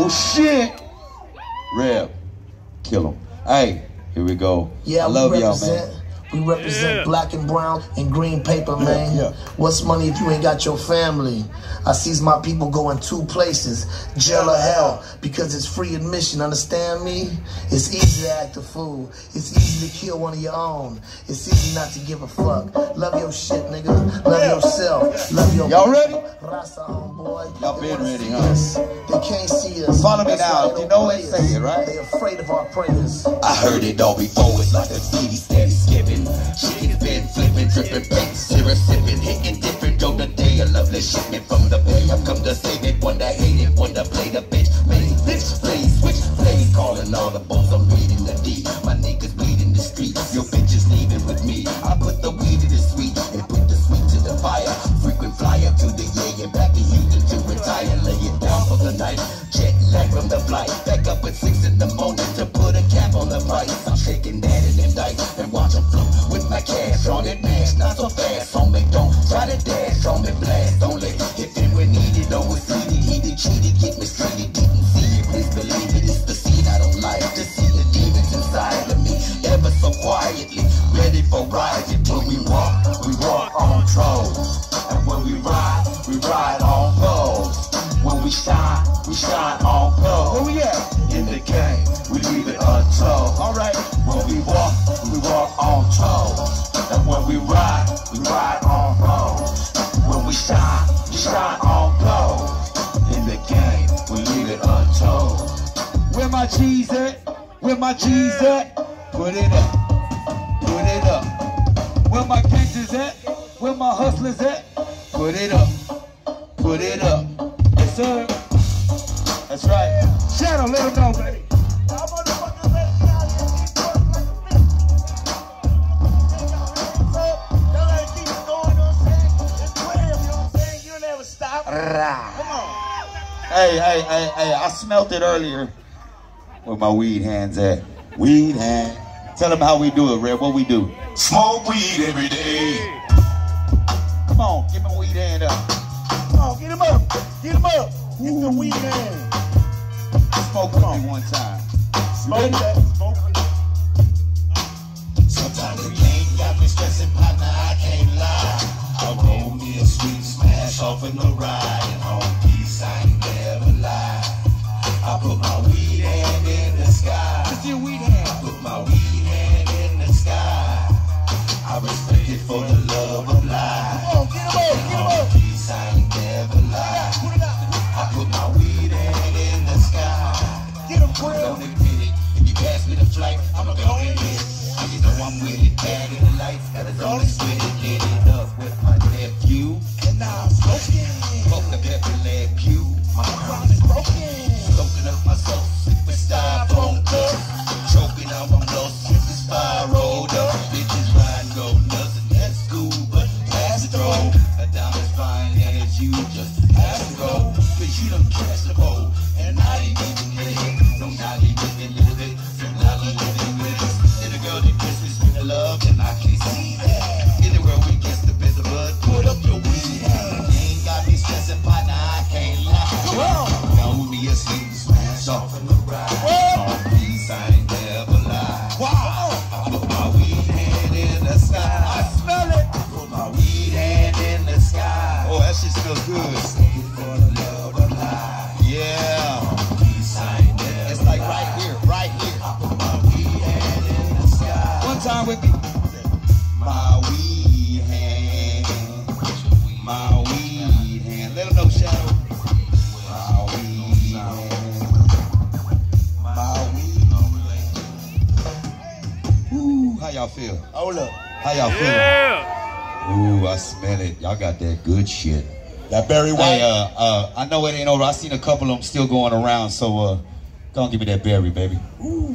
Oh shit. Reb, kill him. Hey, here we go. Yeah, I love y'all, man. We represent black and brown and green paper, man. Yeah. What's money if you ain't got your family? I sees my people going 2 places, jail or hell, because it's free admission, understand me? It's easy to act a fool. It's easy to kill one of your own. It's easy not to give a fuck. Love your shit, nigga. Love yourself. Love your Y'all ready? Rasta, homeboy. Y'all been ready, huh? They can't see us. Follow me now. You know it, say it, right? They afraid of our prayers. I heard it all before. It's like a CD steady skipping. Chicken been flipping, dripping, paint, syrup sipping, hitting different. On the day a lovely shipment from the bay. I've come to save it. One that hate it, one that play the bitch. Made bitch, play, switch, play. Calling all the bulls, I'm reading the D. My niggas bleeding the street. Your bitches leaving with me. I put the weed in the sweet and put the sweet to the fire. Frequent flyer to the yay and back to Houston to retire. Lay it down for the night. Jet lag from the flight. Back up at 6 in the morning to put a cap on the price. I'm shaking that in them dice and watch them float with my cash on it. Mash not so fast on me. Don't try to dash on me. Blast only if it were needed. Overseeded, heated, cheated, get mistreated. Didn't see it, please believe it. It's the scene I don't like to see the demons inside of me. Ever so quietly, ready for rising. When we walk on trolls. And when we ride on poles. When we shine on gold. Where we at? In the game, we leave it untold. Alright. When we walk on toes. And when we ride on poles. When we shine on gold. In the game, we leave it untold. Where my G's at? Where my G's at? Put it up. Put it up. Where my gangsters at? Where my hustlers at? Put it up. Put it up. Yes, sir. That's right. Shadow, let them know, baby. Hey, I smelt it earlier. Where my weed hands at? Weed hand. Tell them how we do it, Red. What we do? Smoke weed every day. Come on, give me a weed hand up. Come on, get him up. Get him up. Get the weed hand. Smoke with me one time. Smoke that. Smoke. Sometimes the game got me stressing, partner, I can't lie. I roll me a sweet smash off in the ride. And home peace, I ain't never lie. I put my weed hand in the sky. What's your weed hand? I put my weed hand in the sky. I respect it for the love of life. Come on, get him up. Get him up. Peace, I ain't never lie. Put it out. I put my weed hand in the sky. Get him, Grimm. Don't admit it. If you pass me the flight, I'ma go and get it. You know I'm with it, bad in the life. Gotta only split it, get it up with my nephew. And now I'm smoking. Smoke the pepper leg pew. My crown is broken. Soaking up my soul, super styrofoam cup. Choking out my blood, super spiraled up. Bitches riding, go nuts, and that's cool, but pass the throw. A dime as fine as you, just have to go. Cause you done catch the pole, and I ain't even hit it. So now you living with it, so now you living with it. And the girl that kiss me, sweet love, and I can't see that. Anywhere we get the best of bud, put up your weed. You ain't got me stressing, partner, I can't lie. Come on. Now me a sweet smash off in the ride. On peace, I ain't never lie. Wow. I put my weed hand in the sky. I smell it. I put my weed hand in the sky. Oh, that shit smells good. Looking for the love of life. Yeah. On peace, I ain't never It's like lie. right here, right here. I put my weed hand in the sky. One time with me. My weed hand. My weed hand. Let them know, Shadow. My weed hand. My weed. Ooh, how y'all feel? Hold up. How y'all feeling? Yeah. Ooh, I smell it. Y'all got that good shit. That Barry White. Hey, I know it ain't over. I seen a couple of them still going around, so go on, give me that berry, baby. Ooh.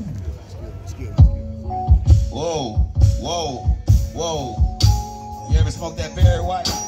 Whoa, whoa, whoa. You ever smoked that Barry White?